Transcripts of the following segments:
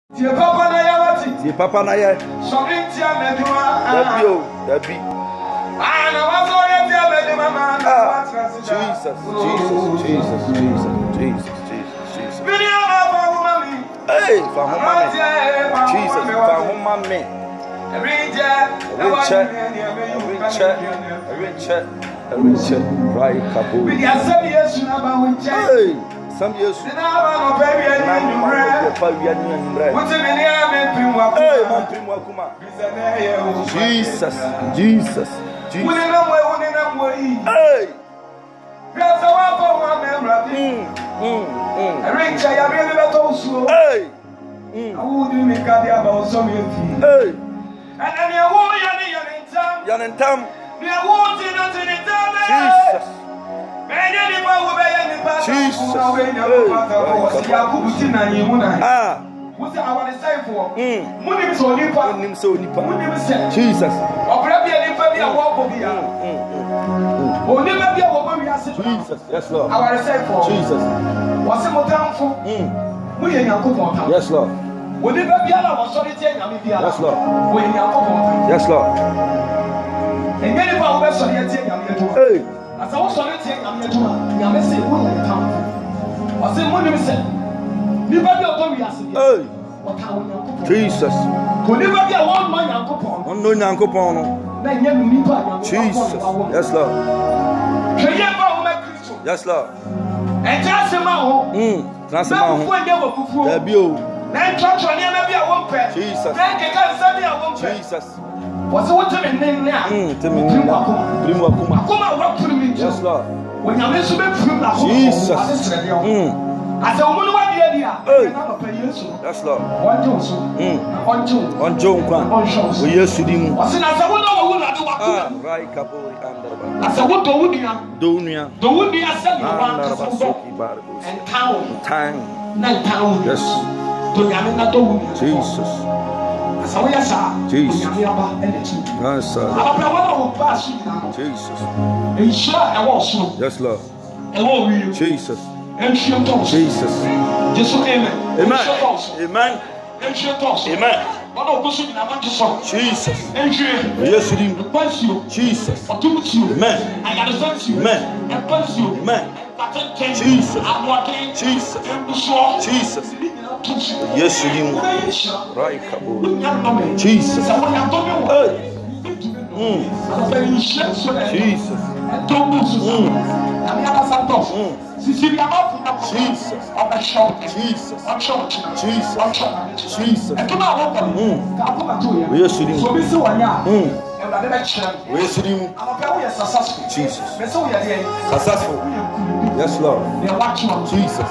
Tie papa na ya wati. Tie papa na ya. Sorintia meduma. Dabio, dabi. Na wazo ya tie meduma ma. Jesus, Jesus, Jesus, Jesus, Jesus, Jesus. Video fa homa mi. Hey, fa homa mi. Jesus, fa homa mi. Richard, right, Kabu. Hey, some years. Hey, Jesus, Jesus, Jesus. Hey. Hey. Yanentam. Jesus. Jesus. Ah. Jesus. Jesus. Yes, Lord. Jesus. Yes, Lord. Yes, Lord. Yes, Lord. Hey. Hey. Jesus. Jesus. Yes, Lord. Yes, Lord. Jesus. Jesus. What's what to me now? Yes, Lord. When you're Jesus. I said, woman, what the idea? That's Lord. One Joe. We used to do. I said, Right, Kabori and I said, what do you do? The wood be a seven and town. Night town. Yes. Jesus. Jesus. Yes, sir. Jesus. Yes, Lord. Jesus. Jesus. Amen. Amen. Amen. Jesus. Yes, Jesus. Amen. Amen. Jesus. Jesus. Jesus. Yes, right, Kabul. Jesus. Jesus. Jesus. Jesus. We are sitting. We are sitting. Jesus. Successful. Yes, Lord. Jesus.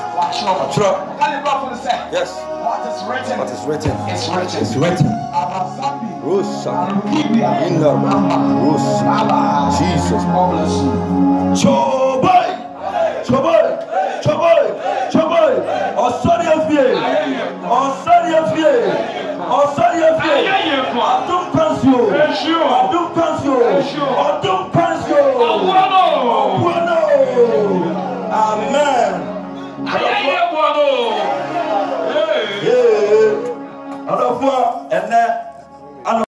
Yes. What is written? It's written. Rosa. Inna. Rosa. Jesus. Choboy. Choboy. Choboy. Choboy. On sorry of you. On sorry of you. On sorry of you. Don't cancel. Don't cancel. Don't